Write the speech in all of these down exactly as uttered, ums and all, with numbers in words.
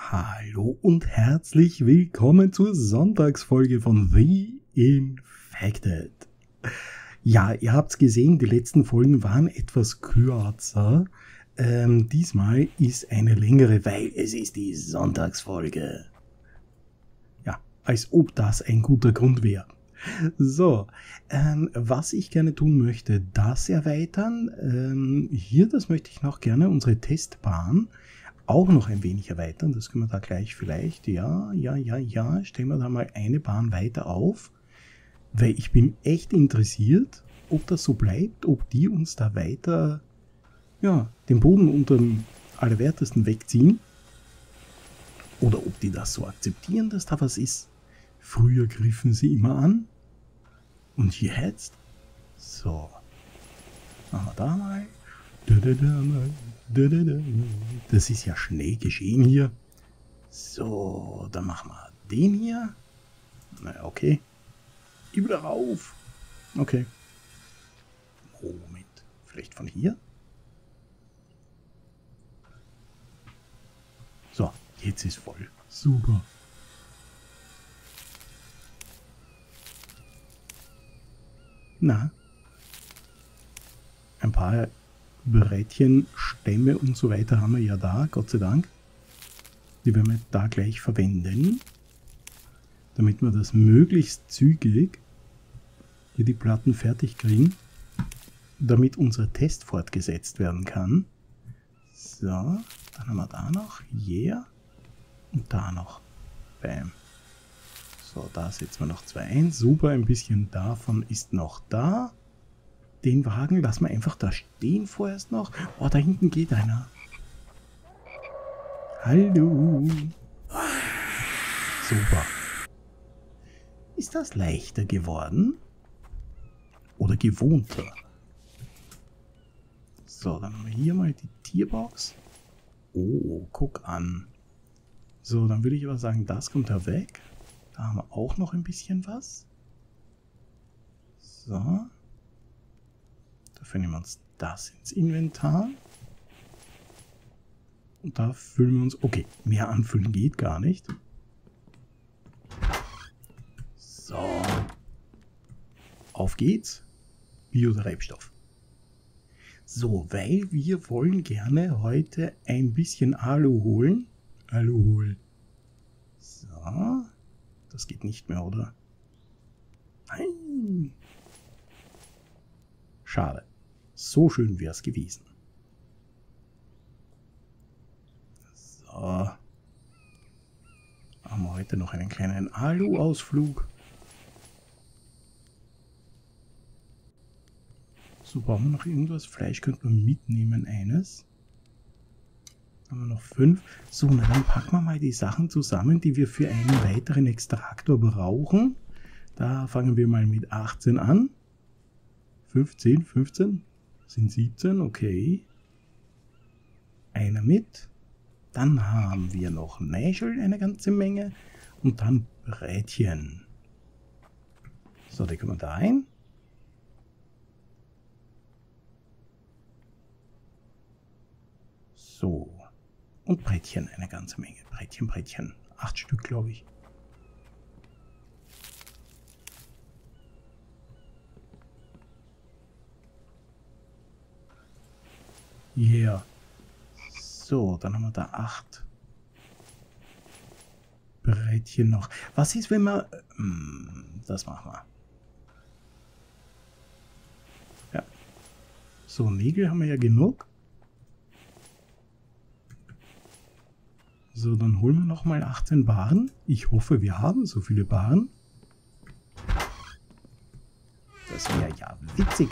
Hallo und herzlich willkommen zur Sonntagsfolge von The Infected. Ja, ihr habt's gesehen, die letzten Folgen waren etwas kürzer. Ähm, diesmal ist eine längere, weil es ist die Sonntagsfolge. Ja, als ob das ein guter Grund wäre. So, ähm, was ich gerne tun möchte, das erweitern. Ähm, hier, das möchte ich noch gerne, unsere Testbahn auch noch ein wenig erweitern. Das können wir da gleich vielleicht, ja, ja, ja, ja, stellen wir da mal eine Bahn weiter auf, weil ich bin echt interessiert, ob das so bleibt, ob die uns da weiter, ja, den Boden unter dem Allerwertesten wegziehen oder ob die das so akzeptieren, dass da was ist. Früher griffen sie immer an und jetzt, so, machen wir da mal. Das ist ja schnell geschehen hier. So, dann machen wir den hier. Na, okay. Geh wieder rauf. Okay. Moment. Vielleicht von hier? So, jetzt ist voll. Super. Na? Ein paar Brettchen, Stämme und so weiter haben wir ja da, Gott sei Dank. Die werden wir da gleich verwenden, damit wir das möglichst zügig hier die Platten fertig kriegen, damit unser Test fortgesetzt werden kann. So, dann haben wir da noch, yeah, und da noch, bam. So, da setzen wir noch zwei ein, super, ein bisschen davon ist noch da. Den Wagen lassen wir einfach da stehen vorerst noch. Oh, da hinten geht einer. Hallo. Super. Ist das leichter geworden? Oder gewohnter? So, dann haben wir hier mal die Tierbox. Oh, guck an. So, dann würde ich aber sagen, das kommt da weg. Da haben wir auch noch ein bisschen was. So. Dafür nehmen wir uns das ins Inventar. Und da füllen wir uns... Okay, mehr anfüllen geht gar nicht. So. Auf geht's. Biotreibstoff. So, weil wir wollen gerne heute ein bisschen Alu holen. Alu holen. So. Das geht nicht mehr, oder? Nein. Schade. So schön wäre es gewesen. So. Haben wir heute noch einen kleinen Alu-Ausflug. So, brauchen wir noch irgendwas? Fleisch könnten wir mitnehmen, eines. Haben wir noch fünf. So, na dann packen wir mal die Sachen zusammen, die wir für einen weiteren Extraktor brauchen. Da fangen wir mal mit achtzehn an. fünfzehn, fünfzehn, sind siebzehn, okay. Einer mit. Dann haben wir noch Näschel, eine ganze Menge. Und dann Brettchen. So, die können wir da ein. So. Und Brettchen, eine ganze Menge. Brettchen, Brettchen. Acht Stück, glaube ich. Yeah. So, dann haben wir da acht Brettchen noch. Was ist, wenn wir... Hm, das machen wir. Ja. So, Nägel haben wir ja genug. So, dann holen wir noch mal achtzehn Barren. Ich hoffe, wir haben so viele Barren. Das wäre ja witzig.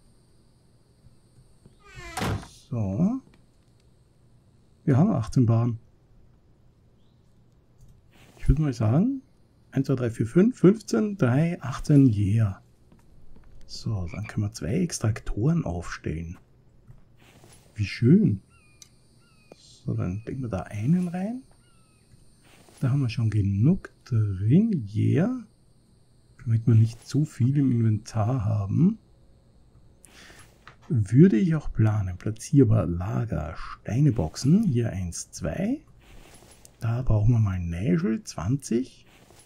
So. Wir haben achtzehn Bahnen. Ich würde mal sagen, eins, zwei, drei, vier, fünf, fünfzehn, drei, achtzehn, yeah. So, dann können wir zwei Extraktoren aufstellen. Wie schön. So, dann legen wir da einen rein. Da haben wir schon genug drin, yeah. Damit wir nicht zu viel im Inventar haben. Würde ich auch planen, platzierbar Lager, Steineboxen, hier eins, zwei. Da brauchen wir mal Nägel, zwanzig.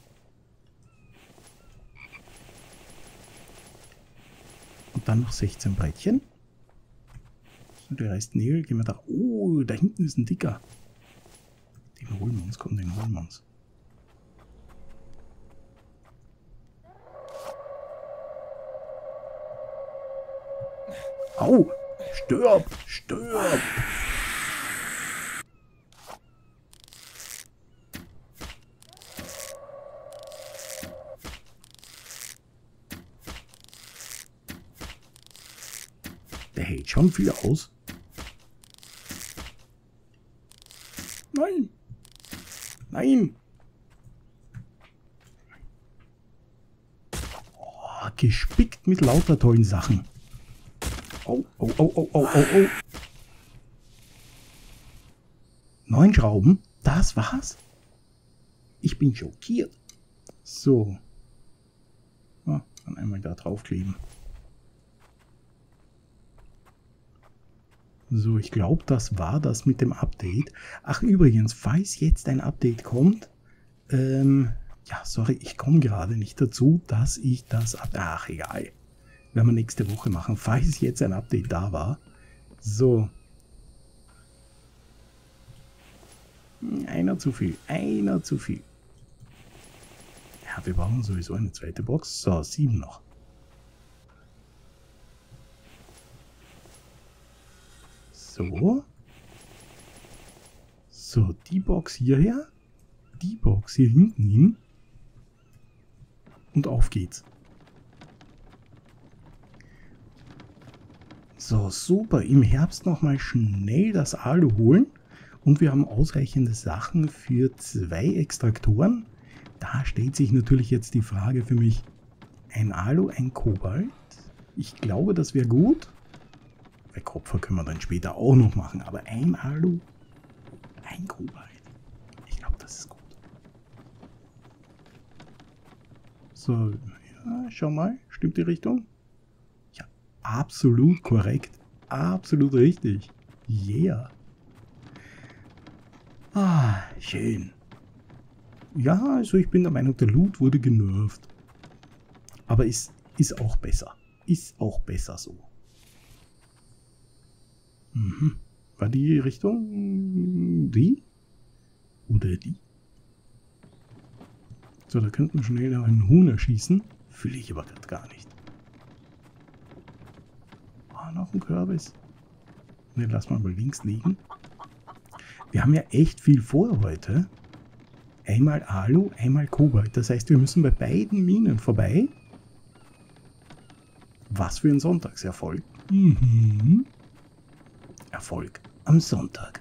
Und dann noch sechzehn Brettchen. So, der Rest Nägel, gehen wir da. Oh, da hinten ist ein dicker. Den holen wir uns, komm, den holen wir uns. Au! Stirb! Stirb! Der hält schon viel aus. Nein! Nein! Oh, gespickt mit lauter tollen Sachen. Oh, oh, oh, oh, oh, oh, oh. Neun Schrauben? Das war's? Ich bin schockiert. So. Oh, dann einmal da draufkleben. So, ich glaube, das war das mit dem Update. Ach, übrigens, falls jetzt ein Update kommt, ähm, ja, sorry, ich komme gerade nicht dazu, dass ich das, ach, egal. Werden wir nächste Woche machen, falls jetzt ein Update da war. So. Einer zu viel, einer zu viel. Ja, wir brauchen sowieso eine zweite Box. So, sieben noch. So. So, die Box hierher. Die Box hier hinten hin. Und auf geht's. So, super. Im Herbst nochmal schnell das Alu holen. Und wir haben ausreichende Sachen für zwei Extraktoren. Da stellt sich natürlich jetzt die Frage für mich. Ein Alu, ein Kobalt. Ich glaube, das wäre gut. Bei Kupfer können wir dann später auch noch machen. Aber ein Alu, ein Kobalt. Ich glaube, das ist gut. So, ja, schau mal. Stimmt die Richtung? Ja, absolut korrekt. Absolut richtig. Yeah. Ah, schön. Ja, also ich bin der Meinung, der Loot wurde genervt. Aber ist, ist auch besser. Ist auch besser so. Mhm. War die Richtung die? Oder die? So, da könnten wir schnell noch einen Huhn erschießen. Fühle ich aber gerade gar nicht. Ah, noch ein Kürbis. Ne, lass mal mal links liegen. Wir haben ja echt viel vor heute. Einmal Alu, einmal Kobalt. Das heißt, wir müssen bei beiden Minen vorbei. Was für ein Sonntagserfolg. Mhm. Erfolg am Sonntag.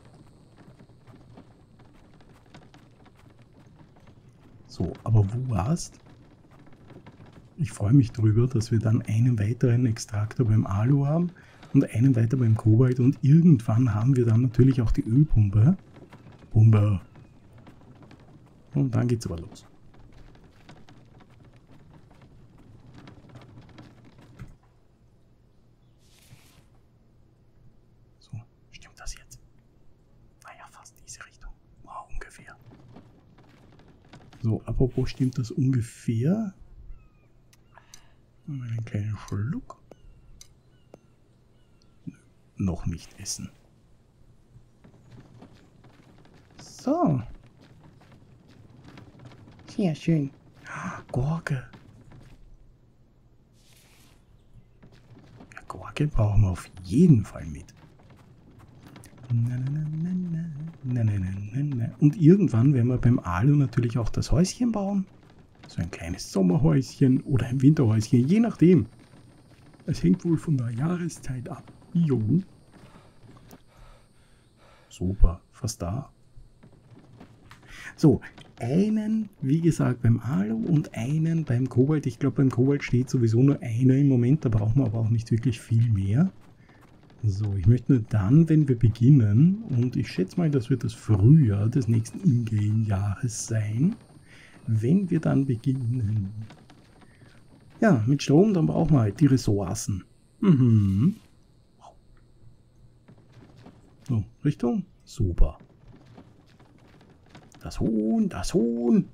So, aber wo warst? Ich freue mich darüber, dass wir dann einen weiteren Extraktor beim Alu haben und einen weiter beim Kobalt und irgendwann haben wir dann natürlich auch die Ölpumpe. Pumpe. Und dann geht's aber los. So, stimmt das jetzt? Naja, fast diese Richtung. Wow, ungefähr. So, apropos stimmt das ungefähr? Mal einen kleinen Schluck. Nö, noch nicht essen. So. Sehr schön. Gurke. Ja, Gurke brauchen wir auf jeden Fall mit. Und irgendwann werden wir beim Alu natürlich auch das Häuschen bauen. So ein kleines Sommerhäuschen oder ein Winterhäuschen, je nachdem. Es hängt wohl von der Jahreszeit ab. Jo. Super, fast da. So, einen, wie gesagt, beim Alu und einen beim Kobalt. Ich glaube, beim Kobalt steht sowieso nur einer im Moment, da brauchen wir aber auch nicht wirklich viel mehr. So, ich möchte nur dann, wenn wir beginnen, und ich schätze mal, das wird das Frühjahr des nächsten Ingame-Jahres sein, wenn wir dann beginnen. Ja, mit Strom, dann brauchen wir halt die Ressourcen. Mhm. So, Richtung? Super. Das Huhn, das Huhn.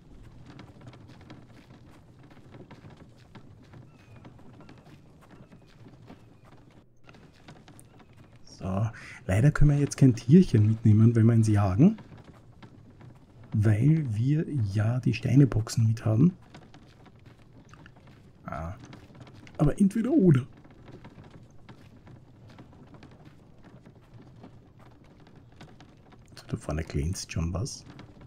So, leider können wir jetzt kein Tierchen mitnehmen, wenn wir ins jagen. Weil wir ja die Steineboxen mit haben. Ah. Aber entweder oder. So, da vorne glänzt schon was.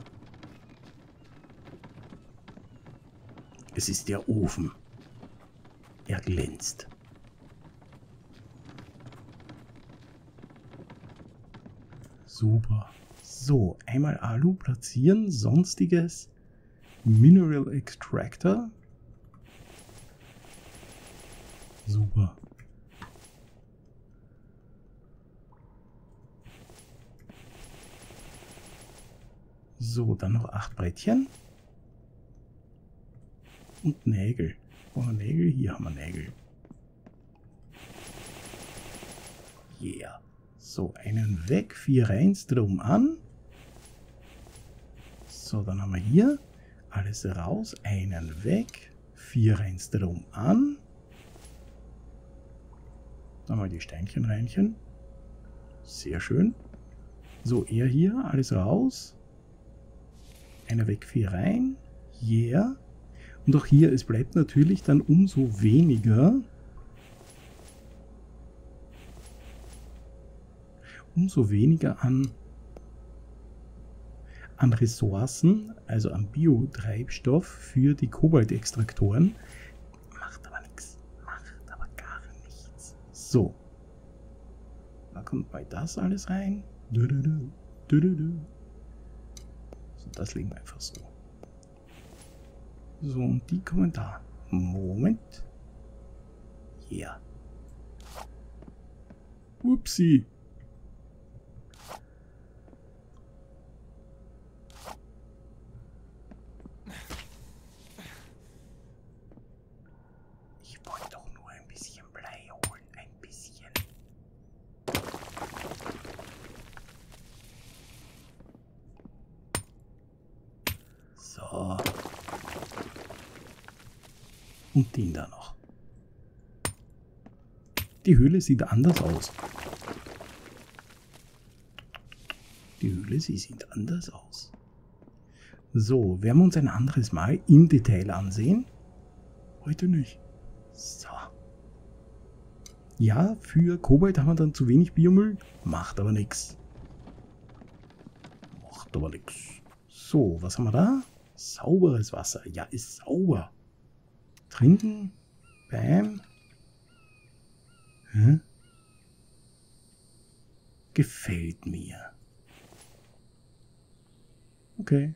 Es ist der Ofen. Er glänzt. Super. So, einmal Alu platzieren, sonstiges Mineral Extractor. Super. So, dann noch acht Brettchen. Und Nägel. Brauchen wir Nägel? Hier haben wir Nägel. Yeah. So, einen weg, vier rein, Strom an. So, dann haben wir hier alles raus, einen weg, vier rein, Strom an. Dann haben wir die Steinchen reinchen. Sehr schön. So, er hier, alles raus. Einer weg, vier rein. Yeah. Und auch hier, es bleibt natürlich dann umso weniger. Umso weniger an, an Ressourcen, also an Biotreibstoff für die Kobaltextraktoren. Macht aber nichts. Macht aber gar nichts. So. Da kommt mal das alles rein. Du, du, du, du, du, du. So, das legen wir einfach so. So, und die kommen da. Moment. Ja. Upsi. Ich wollte doch nur ein bisschen Blei holen. Ein bisschen. So. Und den da noch. Die Höhle sieht anders aus. Die Höhle, sie sieht anders aus. So, werden wir uns ein anderes Mal im Detail ansehen. Heute nicht. So. Ja, für Kobalt haben wir dann zu wenig Biomüll. Macht aber nichts. Macht aber nichts. So, was haben wir da? Sauberes Wasser. Ja, ist sauber. Trinken. Bam. Hä? Gefällt mir. Okay.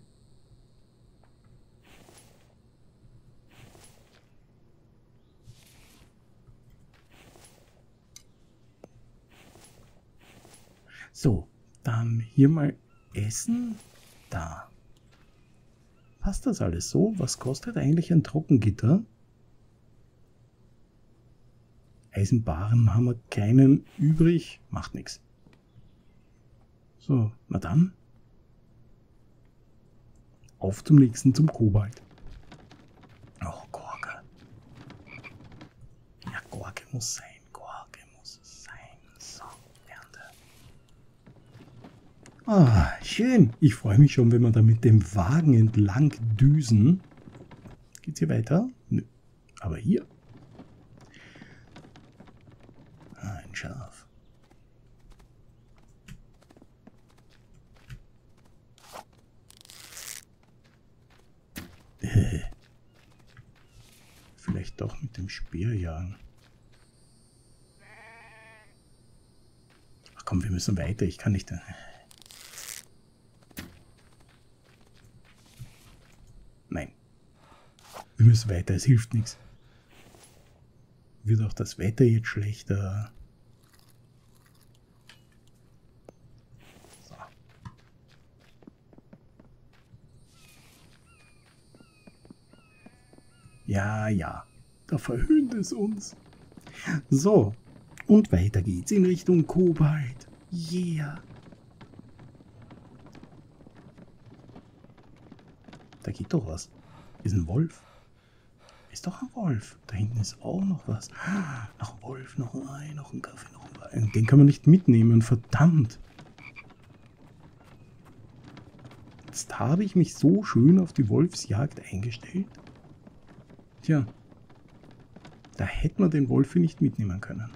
So, dann hier mal Essen. Da. Passt das alles so? Was kostet eigentlich ein Trockengitter? Eisenbaren haben wir keinen übrig. Macht nichts. So, na dann. Auf zum nächsten, zum Kobalt. Oh, Gorke. Ja, Gorke muss sein. Gorke muss sein. So, Ernte. Ah, schön. Ich freue mich schon, wenn wir da mit dem Wagen entlang düsen. Geht's hier weiter? Nö. Aber hier. Ah, ein Schaf. Vielleicht doch mit dem Speer jagen. Ach komm, wir müssen weiter. Ich kann nicht... Nein. Wir müssen weiter. Es hilft nichts. Wird auch das Wetter jetzt schlechter. So. Ja, ja. Da verhöhnt es uns. So. Und weiter geht's in Richtung Kobalt. Yeah. da geht doch was. Ist ein Wolf. Ist doch ein Wolf. Da hinten ist auch noch was. Noch ein Wolf, noch ein Ei, noch ein Kaffee, noch ein Wein. Den können wir nicht mitnehmen, verdammt. Jetzt habe ich mich so schön auf die Wolfsjagd eingestellt. Tja, da hätten wir den Wolf nicht mitnehmen können.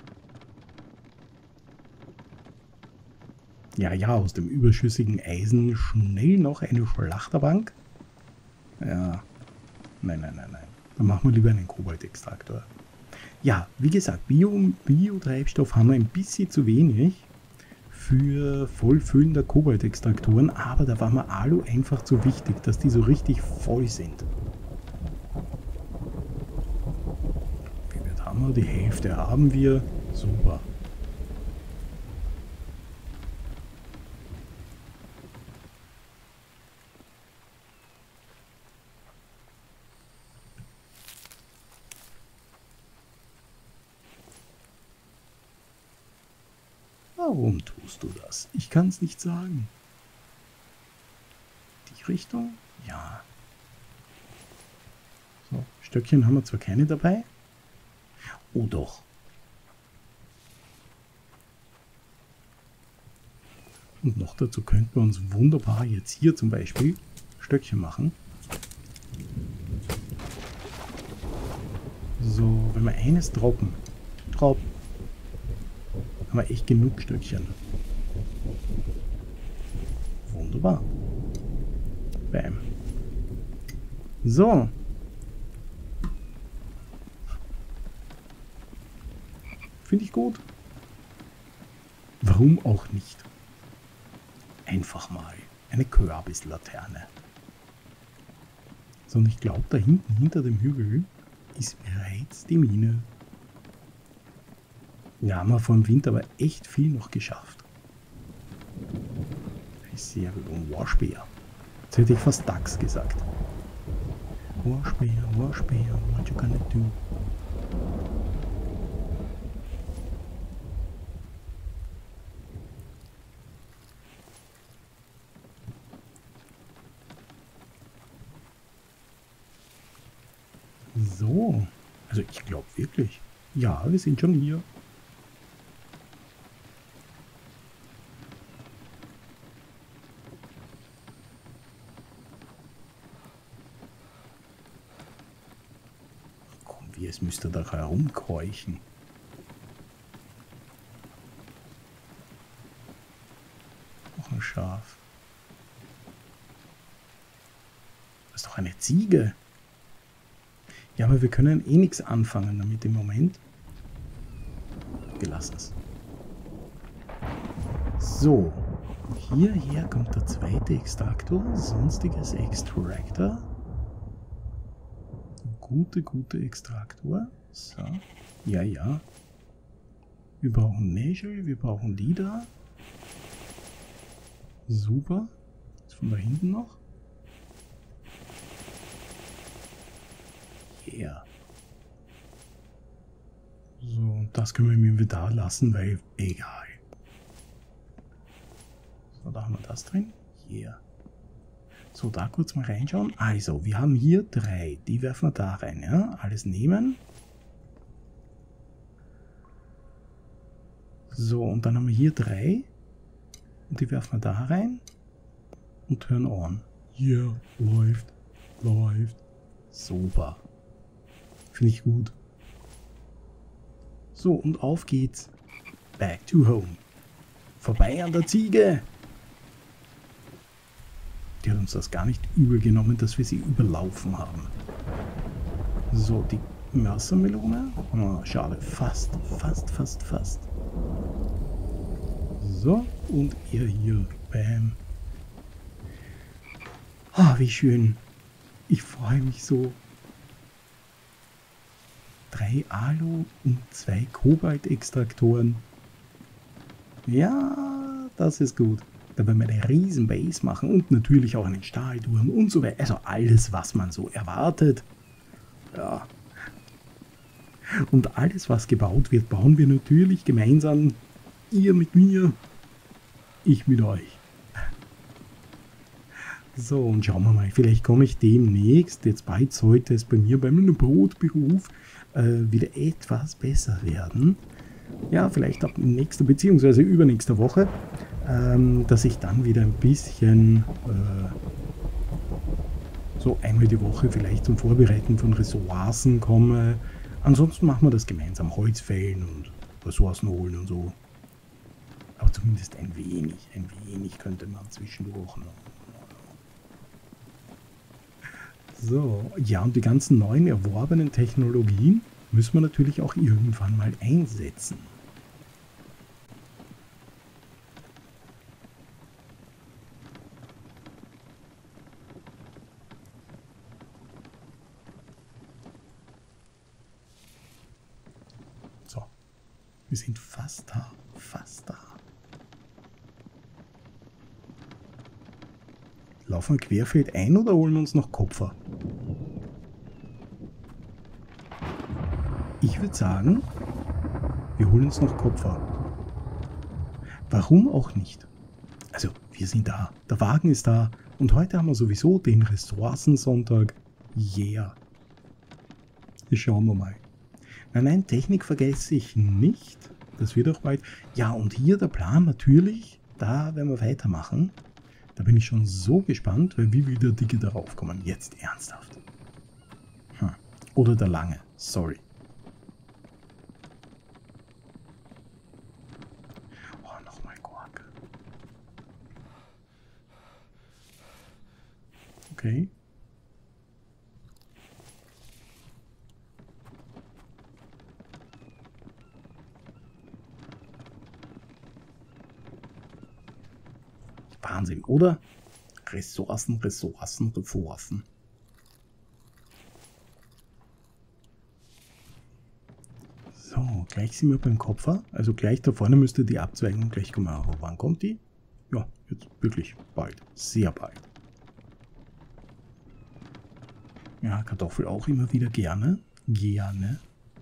Ja, ja, aus dem überschüssigen Eisen schnell noch eine Schlachterbank. Ja, nein, nein, nein, nein. Dann machen wir lieber einen Kobaltextraktor. Ja, wie gesagt, Bio, Biotreibstoff haben wir ein bisschen zu wenig für Vollfüllen der Kobaltextraktoren, aber da war mir Alu einfach zu wichtig, dass die so richtig voll sind. Wie viel haben wir? Die Hälfte haben wir. Super. Warum tust du das? Ich kann es nicht sagen. Die Richtung? Ja. So, Stöckchen haben wir zwar keine dabei. Oh doch. Und noch dazu könnten wir uns wunderbar jetzt hier zum Beispiel Stöckchen machen. So, wenn wir eines droppen. Droppen. Haben wir echt genug Stückchen. Wunderbar. Bam. So. Finde ich gut. Warum auch nicht? Einfach mal eine Kürbislaterne. So, und ich glaube, da hinten, hinter dem Hügel, ist bereits die Mine. Ja, haben wir vor dem Winter aber echt viel noch geschafft. Sehr gut. Und Waschbär. Jetzt hätte ich fast Dachs gesagt. Waschbär, Waschbär, what you gonna do? So. Also ich glaube wirklich. Ja, wir sind schon hier. Es müsste da herumkeuchen. Noch ein Schaf. Das ist doch eine Ziege. Ja, aber wir können eh nichts anfangen damit im Moment. Wir lassen es. So. Hierher kommt der zweite Extraktor. Sonstiges Extractor. Gute, gute Extraktor. So. Ja, ja. Wir brauchen Nägel, wir brauchen die da. Super. Jetzt von da hinten noch. Yeah. So, und das können wir im Inventar lassen, weil egal. So, da haben wir das drin. Yeah. So, da kurz mal reinschauen. Also, wir haben hier drei. Die werfen wir da rein. Ja? Alles nehmen. So, und dann haben wir hier drei. Und die werfen wir da rein. Und turn on. Hier, läuft. Läuft. Super. Finde ich gut. So, und auf geht's. Back to home. Vorbei an der Ziege. Die hat uns das gar nicht übel genommen, dass wir sie überlaufen haben. So, die Mörsermelone. Oh, schade. Fast, fast, fast, fast. So, und ihr hier. Bam. Ah, oh, wie schön. Ich freue mich so. Drei Alu und zwei Kobalt-Extraktoren. Ja, das ist gut. Da werden wir eine riesen Base machen und natürlich auch einen Stahlturm und so weiter. Also alles, was man so erwartet. Ja. Und alles, was gebaut wird, bauen wir natürlich gemeinsam. Ihr mit mir, ich mit euch. So, und schauen wir mal, vielleicht komme ich demnächst, jetzt bald sollte es bei mir beim Brotberuf äh, wieder etwas besser werden. Ja, vielleicht ab nächster bzw. übernächster Woche, ähm, dass ich dann wieder ein bisschen äh, so einmal die Woche vielleicht zum Vorbereiten von Ressourcen komme. Ansonsten machen wir das gemeinsam, Holz fällen und Ressourcen holen und so. Aber zumindest ein wenig, ein wenig könnte man zwischendurch noch. So, ja, und die ganzen neuen erworbenen Technologien müssen wir natürlich auch irgendwann mal einsetzen. So, wir sind fast da, fast da. Laufen wir querfeld ein oder holen wir uns noch Kupfer? Ich würde sagen, wir holen uns noch Kupfer. Warum auch nicht? Also, wir sind da. Der Wagen ist da. Und heute haben wir sowieso den Ressourcensonntag. Yeah. Schauen wir mal. Nein, nein, Technik vergesse ich nicht. Das wird auch bald. Ja, und hier der Plan natürlich. Da werden wir weitermachen. Da bin ich schon so gespannt, weil wie will der Dicke darauf kommen? Jetzt ernsthaft. Hm. Oder der Lange. Sorry. Oh, nochmal Quark. Okay. Wahnsinn, oder? Ressourcen, Ressourcen, Ressourcen. So, gleich sind wir beim Kopfer. Also gleich da vorne müsste die Abzweigung gleich kommen. Aber wann kommt die? Ja, jetzt wirklich bald. Sehr bald. Ja, Kartoffel auch immer wieder gerne. Gerne.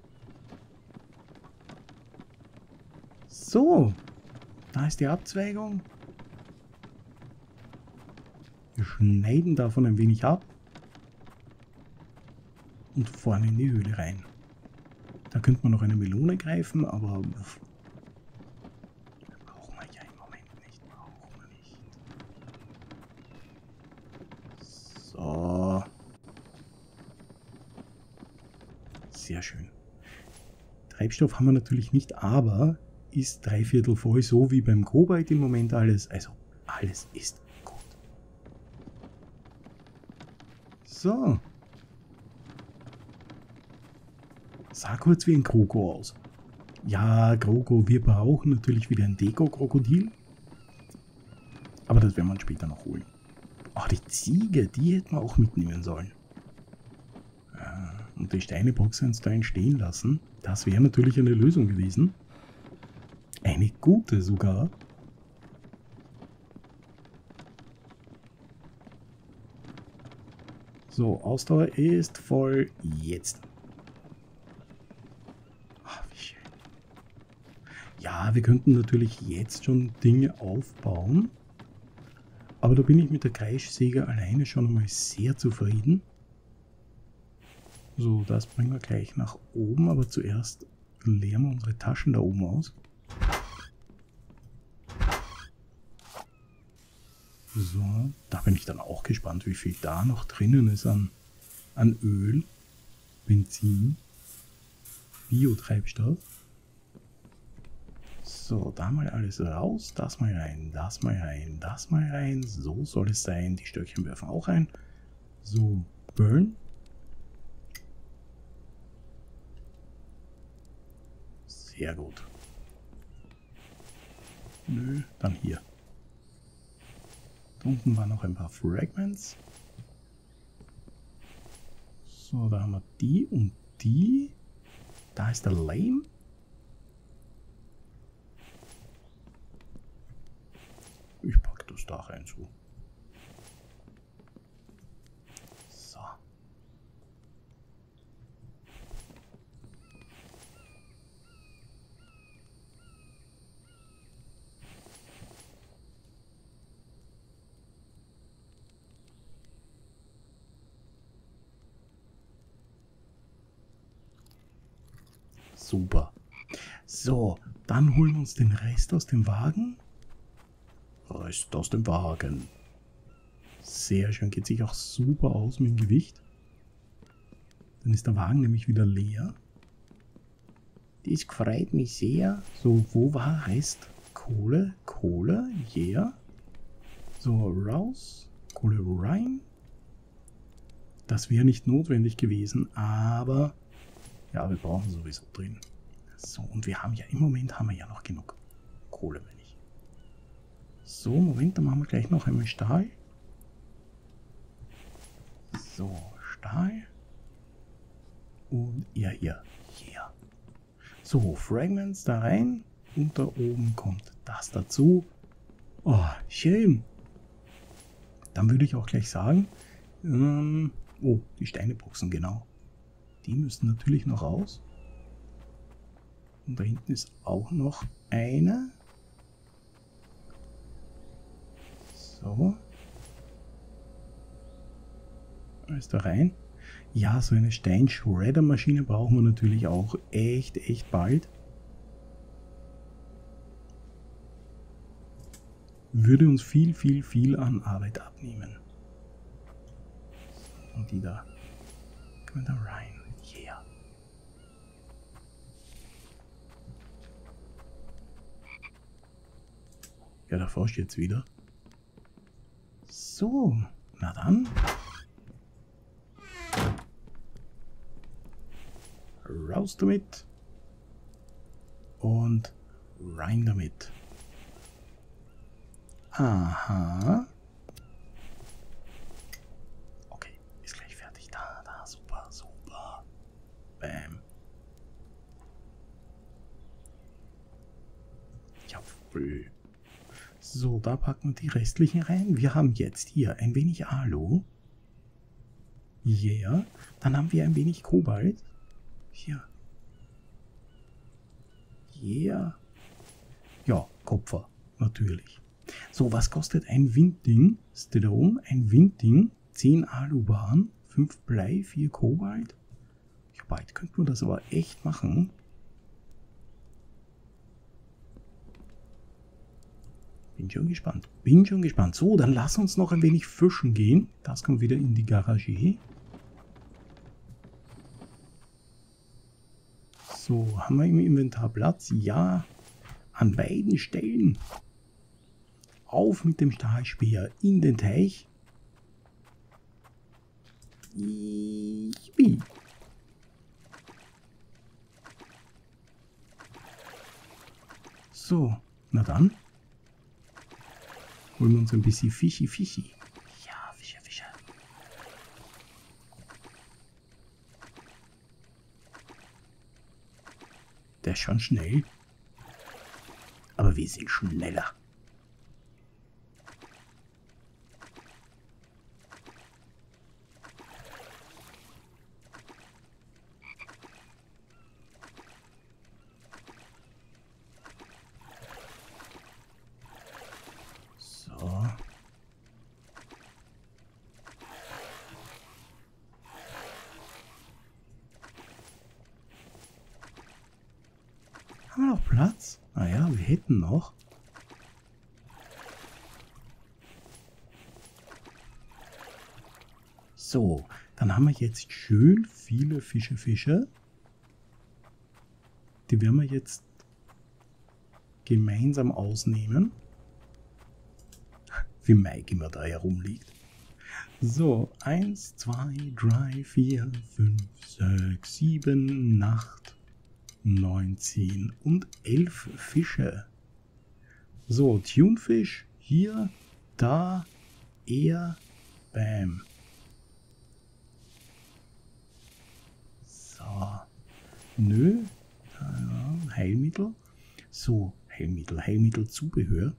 So, da ist die Abzweigung. Wir schneiden davon ein wenig ab und vorne in die Höhle rein. Da könnte man noch eine Melone greifen, aber brauchen wir ja im Moment nicht. Brauchen wir nicht. So. Sehr schön. Treibstoff haben wir natürlich nicht, aber ist drei Viertel voll, so wie beim Kobalt im Moment alles. Also alles ist gut. So. Sah kurz wie ein Kroko aus. Ja, Kroko, wir brauchen natürlich wieder ein Deko-Krokodil. Aber das werden wir uns später noch holen. Ach, die Ziege, die hätten wir auch mitnehmen sollen. Ja, und die Steinebox uns da entstehen lassen, das wäre natürlich eine Lösung gewesen. Eine gute sogar. So, Ausdauer ist voll jetzt. Ach, wie schön. Ja, wir könnten natürlich jetzt schon Dinge aufbauen. Aber da bin ich mit der Kreischsäge alleine schon einmal sehr zufrieden. So, das bringen wir gleich nach oben, aber zuerst leeren wir unsere Taschen da oben aus. So, da bin ich dann auch gespannt, wie viel da noch drinnen ist an, an Öl, Benzin, Biotreibstoff. So, da mal alles raus, das mal rein, das mal rein, das mal rein. So soll es sein. Die Stöckchen werfen auch rein. So, Burn. Sehr gut. Nö, dann hier. Da unten waren noch ein paar Fragments. So, da haben wir die und die. Da ist der Lame. Ich packe das da rein so. So. Super. So, dann holen wir uns den Rest aus dem Wagen. Rest aus dem Wagen. Sehr schön, geht sich auch super aus mit dem Gewicht. Dann ist der Wagen nämlich wieder leer. Das freut mich sehr. So, wo war Rest? Kohle, Kohle, yeah. So, raus, Kohle rein. Das wäre nicht notwendig gewesen, aber ja, wir brauchen sowieso drin. So, und wir haben ja im Moment haben wir ja noch genug Kohle, wenn ich. So, Moment, dann machen wir gleich noch einmal Stahl. So, Stahl. Und ihr hier. Yeah. So, Fragments da rein. Und da oben kommt das dazu. Oh, schön. Dann würde ich auch gleich sagen, ähm, oh, die Steineboxen, genau. Die müssen natürlich noch raus. Und da hinten ist auch noch eine. So. Alles da rein. Ja, so eine Steinschredder-Maschine brauchen wir natürlich auch echt, echt bald. Würde uns viel, viel, viel an Arbeit abnehmen. Und die da. Können wir da rein. Yeah. Ja, da forscht jetzt wieder. So, na dann. Raus damit. Und rein damit. Aha. Okay, ist gleich fertig. Da, da, super, super. Bam. Jawohl. So, da packen wir die restlichen rein. Wir haben jetzt hier ein wenig Alu. Yeah. Dann haben wir ein wenig Kobalt. Hier. Yeah. Ja, Kupfer, natürlich. So, was kostet ein Windding? Steht da oben? Ein Windding, zehn Alubaren, fünf Blei, vier Kobalt. Ja, bald könnten wir das aber echt machen. Bin schon gespannt. Bin schon gespannt. So, dann lass uns noch ein wenig fischen gehen. Das kommt wieder in die Garage. So, haben wir im Inventar Platz? Ja, an beiden Stellen. Auf mit dem Stahlspeer in den Teich. Wie? So, na dann. Holen wir uns ein bisschen Fischi, Fischi. Ja, Fische, Fische. Der ist schon schnell. Aber wir sind schneller. So. Haben wir noch Platz? Ah ja, wir hätten noch. So, dann haben wir jetzt schön viele Fische, Fische. Die werden wir jetzt gemeinsam ausnehmen. Wie Mike immer da herumliegt. So, eins, zwei, drei, vier, fünf, sechs, sieben, acht, neun, zehn und elf Fische. So, Thunfisch, hier, da, er, bam. So, nö, äh, Heilmittel. So, Heilmittel, Heilmittelzubehör.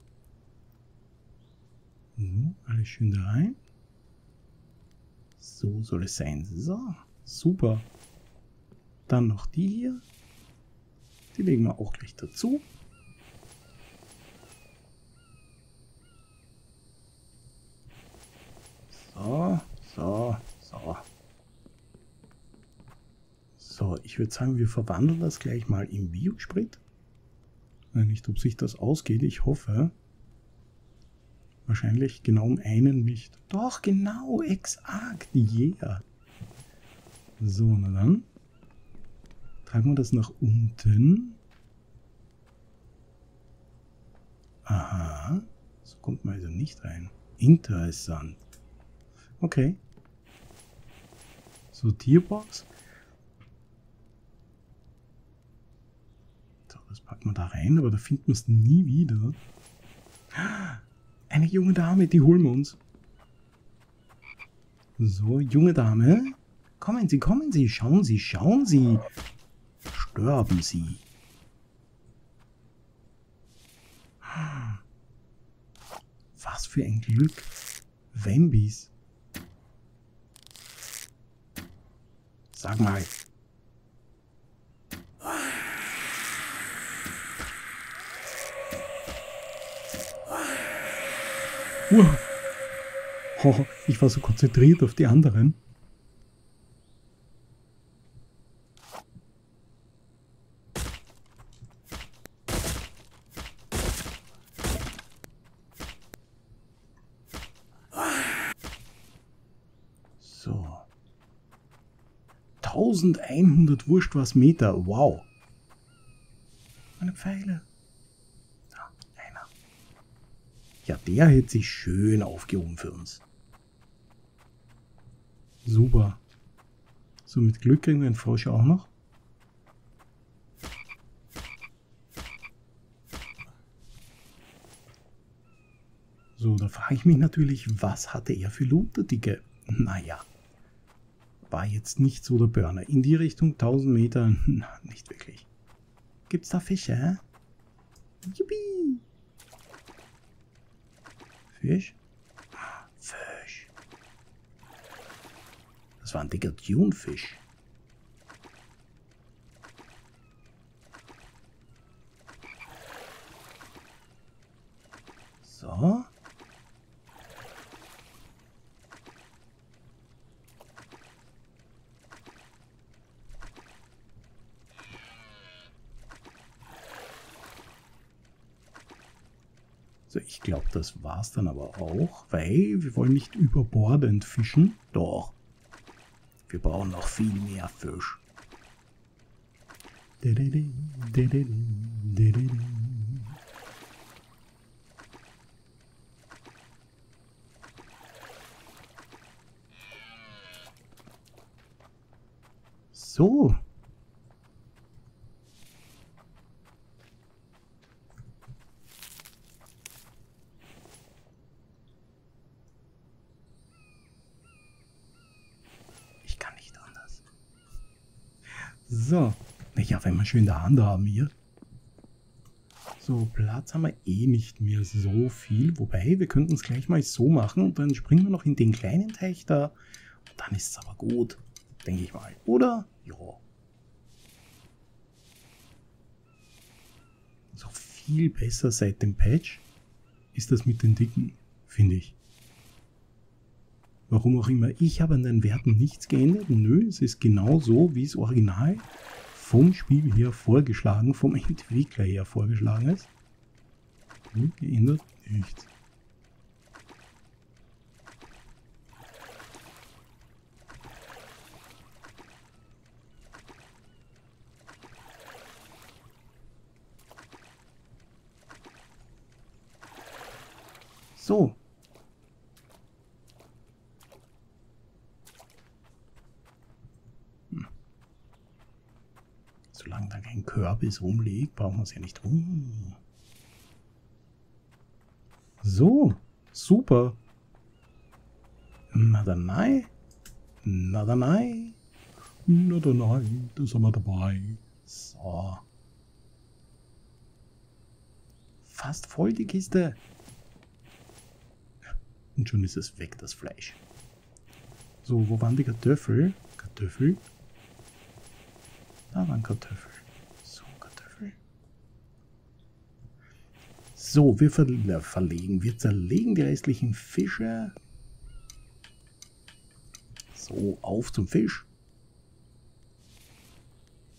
So, alles schön da rein. So soll es sein. So, super. Dann noch die hier. Die legen wir auch gleich dazu. So, so, so. So, ich würde sagen, wir verwandeln das gleich mal in Biosprit. Nicht, ob sich das ausgeht, ich hoffe. Wahrscheinlich genau um einen nicht. Doch, genau, exakt, yeah. So, na dann. Tragen wir das nach unten. Aha, so kommt man also nicht rein. Interessant. Okay. Sortierbox. So, das packen wir da rein, aber da finden wir es nie wieder. Eine junge Dame, die holen wir uns. So, junge Dame. Kommen Sie, kommen Sie, schauen Sie, schauen Sie. Sterben Sie. Was für ein Glück. Wambis. Sag mal. Wow. Oh, ich war so konzentriert auf die anderen. So. eintausendeinhundert Wurscht was Meter. Wow. Meine Pfeile. Da, einer. Ja, der hätte sich schön aufgehoben für uns. Super. So, mit Glück kriegen wir einen Frosch auch noch. So, da frage ich mich natürlich, was hatte er für Looterdicke? Naja, war jetzt nicht so der Burner. In die Richtung tausend Meter, na, nicht wirklich. Gibt's da Fische? Juppie! Fisch? Fisch. Das war ein dicker Thunfisch. So. So, ich glaube, das war's dann aber auch, weil wir wollen nicht überbordend fischen. Doch. Wir brauchen noch viel mehr Fisch. So. Ich kann nicht anders. So. Ja, wenn wir schön in der Hand haben hier. So, Platz haben wir eh nicht mehr so viel. Wobei, wir könnten es gleich mal so machen und dann springen wir noch in den kleinen Teich da. Und dann ist es aber gut, denke ich mal. Oder? Ja. So viel besser seit dem Patch ist das mit den Dicken, finde ich. Warum auch immer. Ich habe an den Werten nichts geändert. Nö, es ist genau so, wie es original vom Spiel her vorgeschlagen, vom Entwickler her vorgeschlagen ist. Hm, geändert nichts. So. Hm. Solange da kein Kürbis rumliegt, brauchen wir es ja nicht rum. So, super. Na dann nein. Na dann nein. Na dann nein, da sind wir dabei. So. Fast voll die Kiste. Und schon ist es weg, das Fleisch. So, wo waren die Kartoffeln? Kartoffeln? Da waren Kartoffeln. So, Kartoffeln. So, wir ver verlegen. Wir zerlegen die restlichen Fische. So, auf zum Fisch.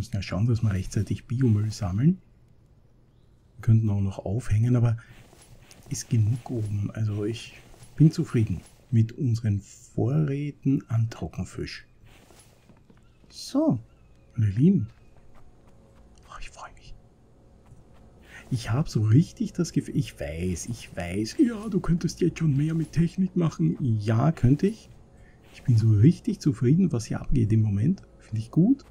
müssen ja schauen, dass wir rechtzeitig Biomüll sammeln. Wir könnten auch noch aufhängen, aber ist genug oben. Also ich bin zufrieden mit unseren Vorräten an Trockenfisch. So, meine Lieben. Ach, ich freue mich. Ich habe so richtig das Gefühl, ich weiß, ich weiß, ja, du könntest jetzt schon mehr mit Technik machen. Ja, könnte ich. Ich bin so richtig zufrieden, was hier abgeht im Moment. Finde ich gut.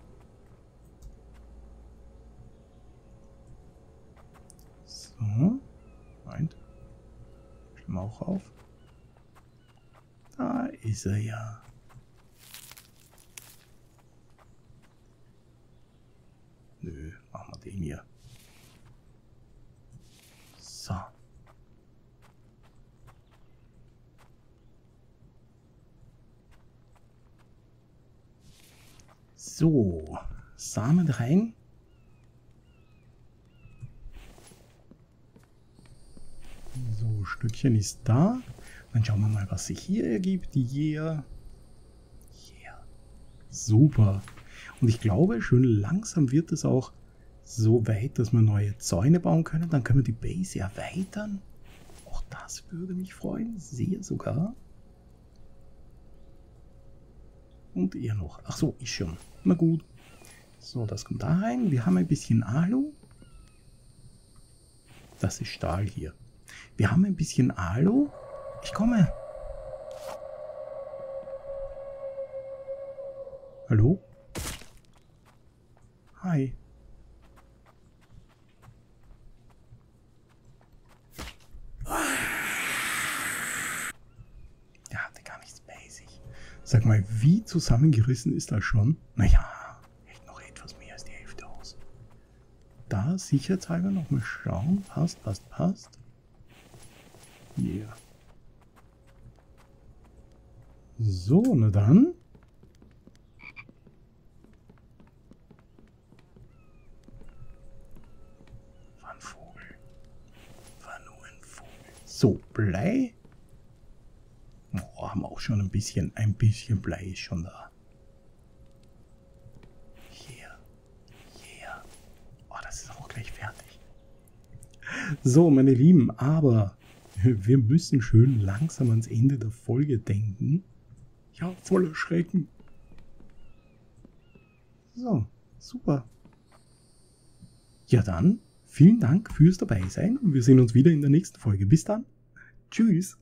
So. Moment. Schau mal auch auf. Da ist er ja. Nö, machen wir den hier. So. So, Samen rein. So, Stückchen ist da. Dann schauen wir mal, was sich hier ergibt. Yeah. Yeah. Super. Und ich glaube, schön langsam wird es auch so weit, dass wir neue Zäune bauen können. Dann können wir die Base erweitern. Auch das würde mich freuen. Sehr sogar. Und er noch. Ach so, ich schon. Na gut. So, das kommt da rein. Wir haben ein bisschen Alu. Das ist Stahl hier. Wir haben ein bisschen Alu. Ich komme. Hallo? Hi. Der hatte gar nichts bei sich. Sag mal, wie zusammengerissen ist das schon? Naja, echt noch etwas mehr als die Hälfte aus. Da sicherheitshalber nochmal schauen. Passt, passt, passt. Yeah. So, na dann. War ein Vogel. War nur ein Vogel. So, Blei. Oh, haben auch schon ein bisschen, ein bisschen Blei ist schon da. Yeah. Yeah. Oh, das ist auch gleich fertig. So, meine Lieben, aber wir müssen schön langsam ans Ende der Folge denken. Ja, voller Schrecken. So, super. Ja dann, vielen Dank fürs Dabeisein und wir sehen uns wieder in der nächsten Folge. Bis dann. Tschüss.